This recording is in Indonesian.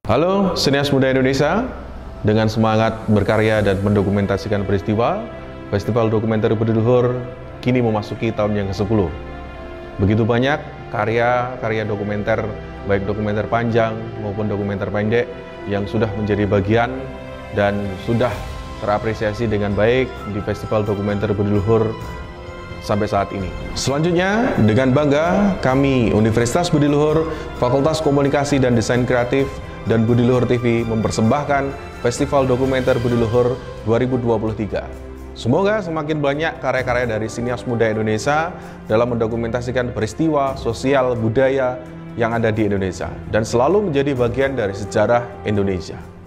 Halo sinias muda Indonesia, dengan semangat berkarya dan mendokumentasikan peristiwa, Festival Dokumenter Budi Luhur kini memasuki tahun yang ke-10. Begitu banyak karya-karya dokumenter, baik dokumenter panjang maupun dokumenter pendek yang sudah menjadi bagian dan sudah terapresiasi dengan baik di Festival Dokumenter Budi Luhur sampai saat ini. Selanjutnya, dengan bangga kami Universitas Budi Luhur, Fakultas Komunikasi dan Desain Kreatif dan Budi Luhur TV mempersembahkan Festival Dokumenter Budi Luhur 2023. Semoga semakin banyak karya-karya dari sinias muda Indonesia dalam mendokumentasikan peristiwa sosial budaya yang ada di Indonesia dan selalu menjadi bagian dari sejarah Indonesia.